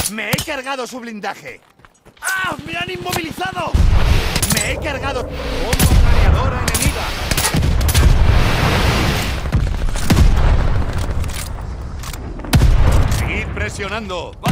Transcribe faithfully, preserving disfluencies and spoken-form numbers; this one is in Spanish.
Me he cargado su blindaje. ¡Ah! ¡Me han inmovilizado! Me he cargado... ¡Bomba planeadora enemiga! Seguid presionando.